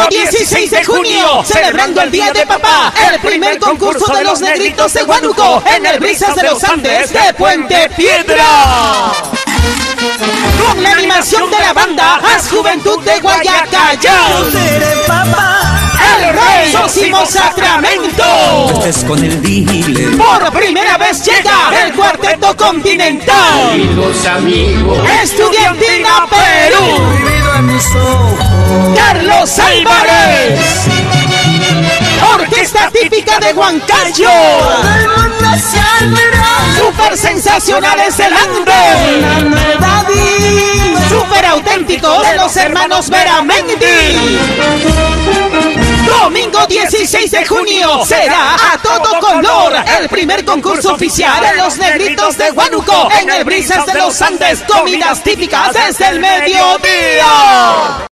16 de junio, celebrando el Día de Papá, el primer concurso de los negritos de Huánuco en el Brisas de los Andes de Puente Piedra. Con la animación de la banda Haz Juventud de Guayacayao. El Rey Sósimo Sacramento. Con el dealer. Por primera vez llega el Cuarteto Continental. Amigos. Estudiantina Perú. Carlos Álvarez. Orquesta típica de Huancayo. Super sensacionales del Ande. Super auténtico de los hermanos Veramendi. Domingo 16 de junio será a todo color el primer concurso oficial de los negritos de Huánuco en el Brisas de los Andes. Comidas típicas desde el mediodía.